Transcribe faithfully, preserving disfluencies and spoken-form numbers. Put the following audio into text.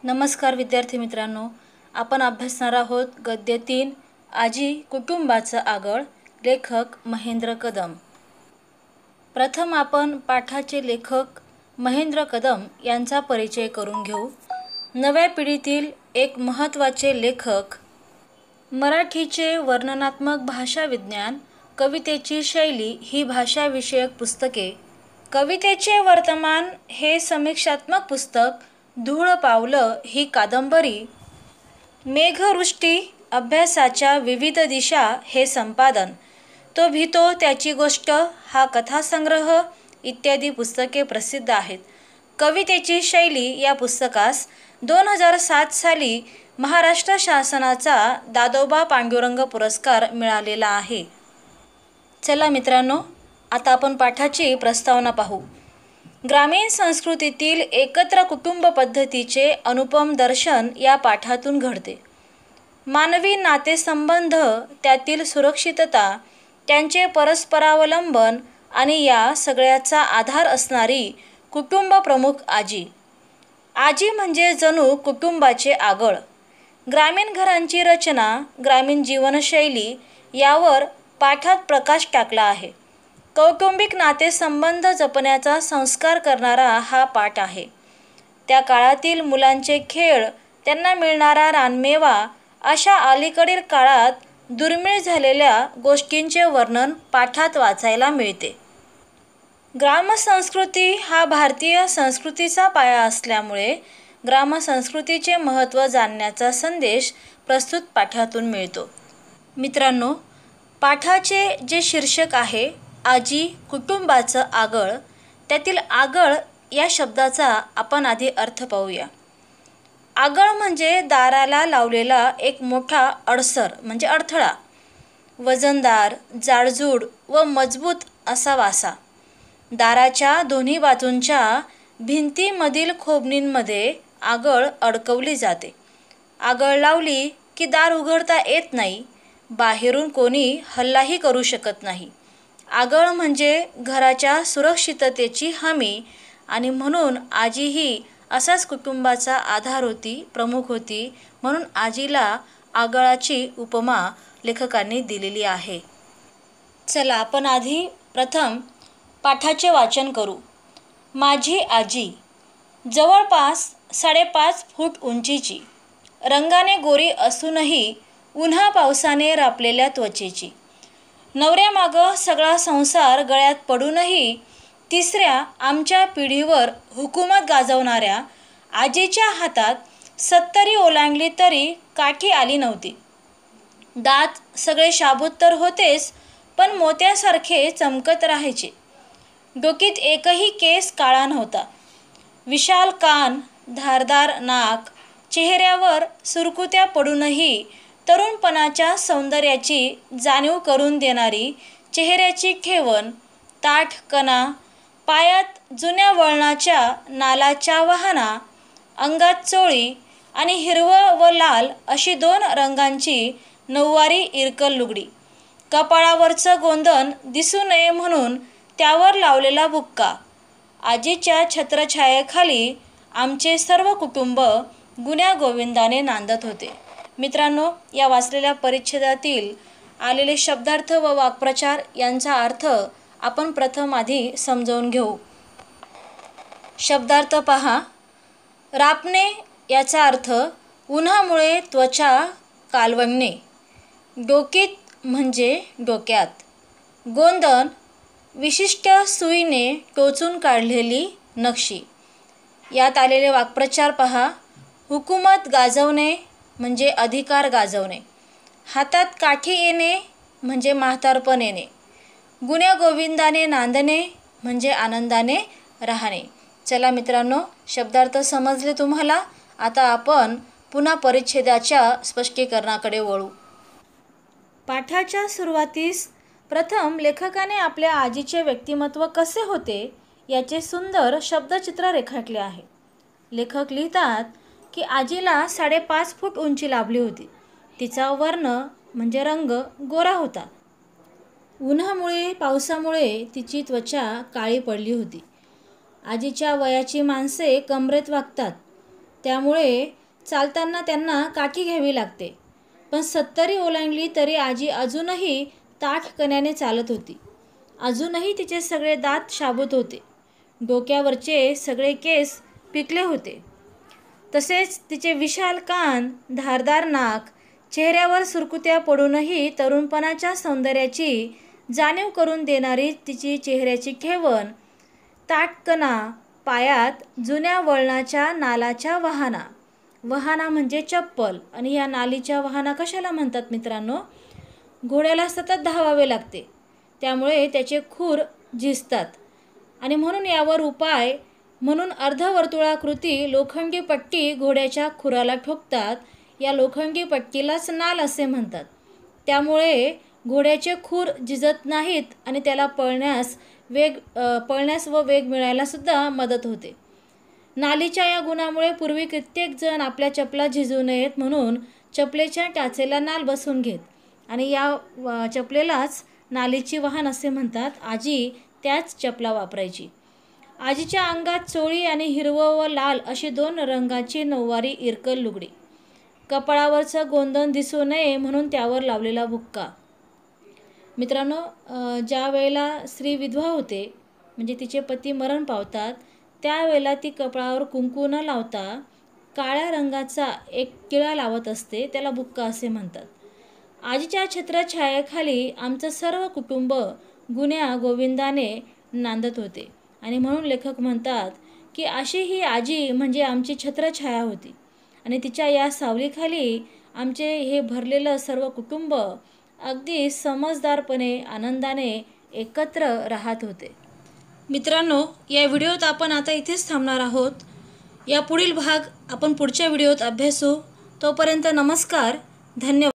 नमस्कार विद्यार्थी मित्रांनो, आपण अभ्यासणार आहोत गद्य तीन आजी कुटुंबाचं आगळ, लेखक महेंद्र कदम. प्रथम आपण पाठाचे लेखक महेंद्र कदम यांचा परिचय करून घेऊ. नव्या पिढीतील एक महत्त्वाचे लेखक. मराठीचे वर्णनात्मक भाषा विज्ञान, कवितेची शैली ही भाषाविषयक पुस्तके, कवितेचे वर्तमान हे समीक्षात्मक पुस्तक, धूळ पावलं ही कादंबरी, मेघवृष्टी अभ्यासाच्या विविध दिशा हे संपादन, तो भितो त्याची गोष्ट हा कथासंग्रह इत्यादी पुस्तके प्रसिद्ध आहेत. कवितेची शैली या पुस्तकास दोन हजार सात साली महाराष्ट्र शासनाचा दादोबा पांडुरंग पुरस्कार मिळालेला आहे. चला मित्रांनो, आता आपण पाठाची प्रस्तावना पाहू. ग्रामीण संस्कृतीतील एकत्र कुटुंब पद्धतीचे अनुपम दर्शन या पाठातून घडते. मानवी नातेसंबंध, त्यातील सुरक्षितता, त्यांचे परस्परावलंबन आणि या सगळ्याचा आधार असणारी कुटुंब प्रमुख आजी. आजी म्हणजे जणू कुटुंबाचे आगळ. ग्रामीण घरांची रचना, ग्रामीण जीवनशैली यावर पाठात प्रकाश टाकला आहे. कौटुंबिक नातेसंबंध जपण्याचा संस्कार करणारा हा पाठ आहे. त्या काळातील मुलांचे खेळ, त्यांना मिळणारा रानमेवा अशा अलीकडील काळात दुर्मिळ झालेल्या गोष्टींचे वर्णन पाठात वाचायला मिळते. ग्रामसंस्कृती हा भारतीय संस्कृतीचा पाया असल्यामुळे ग्रामसंस्कृतीचे महत्त्व जाणण्याचा संदेश प्रस्तुत पाठातून मिळतो. मित्रांनो, पाठाचे जे शीर्षक आहे आजी कुटुंबाचं आगळ, त्यातील आगळ या शब्दाचा आपण आधी अर्थ पाहूया. आगळ म्हणजे दाराला लावलेला एक मोठा अडसर म्हणजे अडथळा. वजनदार, जाडजूड व मजबूत असा वासा. दाराच्या दोन्ही बाजूंच्या भिंतीमधील खोबणींमध्ये आगळ अडकवली जाते. आगळ लावली की दार उघडता येत नाही, बाहेरून कोणी हल्लाही करू शकत नाही. आगळ म्हणजे घराच्या सुरक्षिततेची हमी आणि म्हणून आजी ही असाच कुटुंबाचा आधार होती, प्रमुख होती. म्हणून आजीला आगळाची उपमा लेखकांनी दिलेली आहे. चला आपण आधी प्रथम पाठाचे वाचन करू. माझी आजी जवळपास साडेपाच फूट उंचीची, रंगाने गोरी असूनही उन्हा पावसाने रापलेल्या त्वचेची. नवऱ्यामागं सगळा संसार गळ्यात पडूनही तिसऱ्या आमच्या पिढीवर हुकूमत गाजवणाऱ्या आजीच्या हातात सत्तरी ओलांडली तरी काठी आली नव्हती. दात सगळे शाबूत तर होतेच, पण मोत्यासारखे चमकत राहायचे. डोकीत एकही केस काळा नव्हता. विशाल कान, धारदार नाक, चेहऱ्यावर सुरकुत्या पडूनही तरुणपणाच्या सौंदर्याची जाणीव करून देणारी चेहऱ्याची ठेवण, ताठ कणा, पायात जुन्या वळणाच्या नालाच्या वहाणा, अंगात चोळी आणि हिरवं व लाल अशी दोन रंगांची नऊवारी इरकल लुगडी. कपाळावरचं गोंधन दिसू नये म्हणून त्यावर लावलेला बुक्का. आजीच्या छत्रछायेखाली आमचे सर्व कुटुंब गुण्यागोविंदाने नांदत होते. मित्रांनो, या वाचलेल्या परिच्छेदातील आलेले शब्दार्थ व वाक्प्रचार यांचा अर्थ आपण प्रथम आधी समजावून घेऊ. शब्दार्थ पहा. रापणे याचा अर्थ उन्हामुळे त्वचा कालवणे. डोकीत म्हणजे डोक्यात. गोंदन विशिष्ट सुईने टोचून काढलेली नक्षी. यात आलेले वाक्प्रचार पहा. हुकूमत गाजवणे म्हणजे अधिकार गाजवणे. हातात काठी येणे म्हणजे म्हातारपण येणे. गुण्यागोविंदाने नांदणे म्हणजे आनंदाने राहणे. चला मित्रांनो, शब्दार्थ समजले तुम्हाला. आता आपण पुन्हा परिच्छेदाच्या स्पष्टीकरणाकडे वळू. पाठाच्या सुरुवातीस प्रथम लेखकाने आपल्या आजीचे व्यक्तिमत्व कसे होते याचे सुंदर शब्दचित्र रेखाटले आहे. लेखक लिहितात की आजीला साडेपाच फूट उंची लाभली होती. तिचा वर्ण म्हणजे रंग गोरा होता. उन्हामुळे पावसामुळे तिची त्वचा काळी पडली होती. आजीच्या वयाची माणसे कमरेत वागतात. त्यामुळे चालताना त्यांना काठी घ्यावी लागते. पण सत्तरी ओलांडली तरी आजी अजूनही ताठकण्याने चालत होती. अजूनही तिचे सगळे दात शाबूत होते. डोक्यावरचे सगळे केस पिकले होते. तसेच तिचे विशाल कान, धारदार नाक, चेहऱ्यावर सुरकुत्या पडूनही तरुणपणाच्या सौंदर्याची जाणीव करून देणारी तिची चेहऱ्याची ठेवण, ताठकणा, पायात जुन्या वळणाच्या नालाच्या वहाना. वहाना म्हणजे चप्पल. आणि या नालीच्या वहाना कशाला म्हणतात मित्रांनो? घोड्याला सतत धावावे लागते, त्यामुळे त्याचे खूर झिजतात आणि म्हणून यावर उपाय म्हणून अर्धवर्तुळाकृती लोखंडी पट्टी घोड्याच्या खुराला ठोकतात. या लोखंडी पट्टीलाच नाल असे म्हणतात. त्यामुळे घोड्याचे खूर झिजत नाहीत आणि त्याला पळण्यास वेग पळण्यास व वेग मिळायला सुद्धा मदत होते. नालीच्या या गुणामुळे पूर्वी कित्येक जण आपल्या चपला झिजू नयेत म्हणून चपलेच्या टाचेला नाल बसवून घेत आणि या चपलेलाच नालीची वाहन असे म्हणतात. आजी त्याच चपला वापरायची. आजीच्या अंगात चोळी आणि हिरवं व लाल अशी दोन रंगाची नऊवारी इरकल लुगडी. कपाळावरचं गोंधन दिसू नये म्हणून त्यावर लावलेला बुक्का. मित्रांनो, ज्या वेळेला स्त्री विधवा होते म्हणजे तिचे पती मरण पावतात त्यावेळेला ती कपाळावर कुंकू न लावता काळ्या रंगाचा एक टिळा लावत असते, त्याला बुक्का असे म्हणतात. आजीच्या छत्रछायेखाली आमचं सर्व कुटुंब गुण्या गोविंदाने नांदत होते आणि म्हणून लेखक म्हणतात की अशी ही आजी म्हणजे आमची छत्रछाया होती आणि तिच्या या सावलीखाली आमचे हे भरलेलं सर्व कुटुंब अगदी समजदारपणे आनंदाने एकत्र राहत होते. मित्रांनो, या व्हिडिओत आपण आता इथेच थांबणार आहोत. या पुढील भाग आपण पुढच्या व्हिडिओत अभ्यासू. तोपर्यंत नमस्कार, धन्यवाद.